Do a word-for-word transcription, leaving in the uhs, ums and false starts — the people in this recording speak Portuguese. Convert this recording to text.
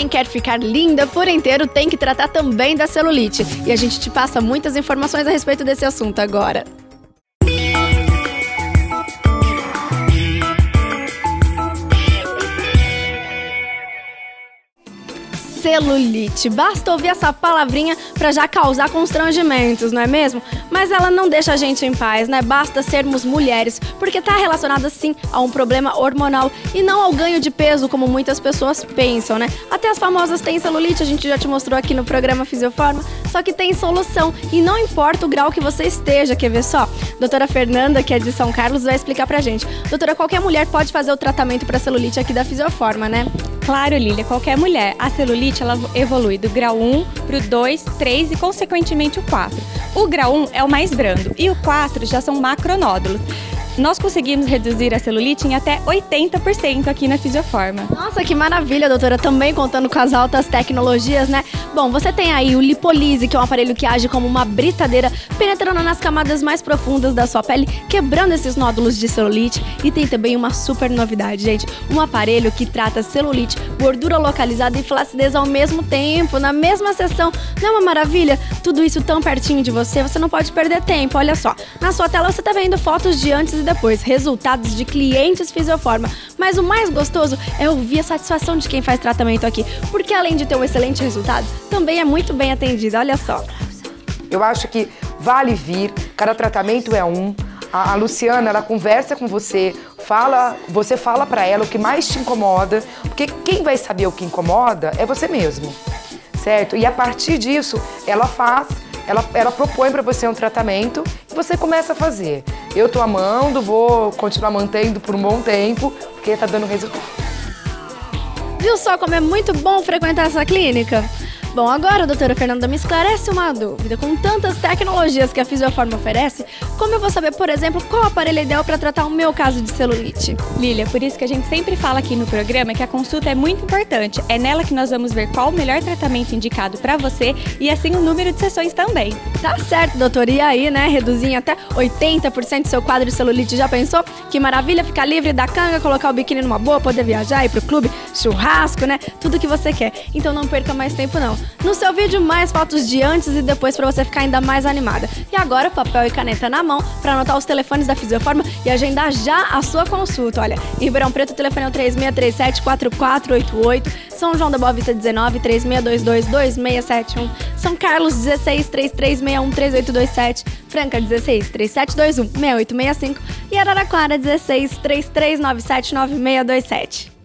quer ficar linda por inteiro, tem que tratar também da celulite. E a gente te passa muitas informações a respeito desse assunto agora. Celulite. Basta ouvir essa palavrinha para já causar constrangimentos, não é mesmo? Mas ela não deixa a gente em paz, né? Basta sermos mulheres, porque está relacionada sim a um problema hormonal e não ao ganho de peso, como muitas pessoas pensam, né? Até as famosas têm celulite, a gente já te mostrou aqui no programa Fisioforma, só que tem solução e não importa o grau que você esteja, quer ver só? Doutora Fernanda, que é de São Carlos, vai explicar pra gente. Doutora, qualquer mulher pode fazer o tratamento para celulite aqui da Fisioforma, né? Claro, Lília, qualquer mulher. A celulite ela evolui do grau um para o dois, três e, consequentemente, o quatro. O grau um é o mais brando e o quatro já são macronódulos. Nós conseguimos reduzir a celulite em até oitenta por cento aqui na Fisioforma. Nossa, que maravilha, doutora, também contando com as altas tecnologias, né? Bom, você tem aí o Lipolise, que é um aparelho que age como uma britadeira, penetrando nas camadas mais profundas da sua pele, quebrando esses nódulos de celulite. E tem também uma super novidade, gente, um aparelho que trata celulite, gordura localizada e flacidez ao mesmo tempo, na mesma sessão. Não é uma maravilha? Tudo isso tão pertinho de você, você não pode perder tempo. Olha só, na sua tela você tá vendo fotos de antes e depois, resultados de clientes Fisioforma. Mas o mais gostoso é ouvir a satisfação de quem faz tratamento aqui, porque além de ter um excelente resultado, também é muito bem atendida, olha só. Eu acho que vale vir, cada tratamento é um. A, a Luciana, ela conversa com você, fala, você fala pra ela o que mais te incomoda, porque quem vai saber o que incomoda é você mesmo, certo? E a partir disso, ela faz, ela, ela propõe pra você um tratamento e você começa a fazer. Eu tô amando, vou continuar mantendo por um bom tempo, porque tá dando resultado. Viu só como é muito bom frequentar essa clínica? Bom, agora a doutora Fernanda me esclarece uma dúvida. Com tantas tecnologias que a Fisioforma oferece, como eu vou saber, por exemplo, qual aparelho é ideal para tratar o meu caso de celulite? Lília, por isso que a gente sempre fala aqui no programa que a consulta é muito importante. É nela que nós vamos ver qual o melhor tratamento indicado para você e assim o número de sessões também. Tá certo, doutora. E aí, né, reduzir em até oitenta por cento do seu quadro de celulite, já pensou? Que maravilha ficar livre da canga, colocar o biquíni numa boa, poder viajar, ir pro clube, churrasco, né? Tudo que você quer. Então não perca mais tempo não. No seu vídeo, mais fotos de antes e depois para você ficar ainda mais animada. E agora, papel e caneta na mão para anotar os telefones da Fisioforma e agendar já a sua consulta. Olha, em Ribeirão Preto, o telefone é o três seis três sete, quatro quatro oito oito. São João da Boa Vista, dezenove, três seis dois dois, dois seis sete um. São Carlos, dezesseis, três três seis um, três oito dois sete. Franca, dezesseis, três sete dois um, seis oito seis cinco. E Araraquara, dezesseis, três três nove sete, nove seis dois sete.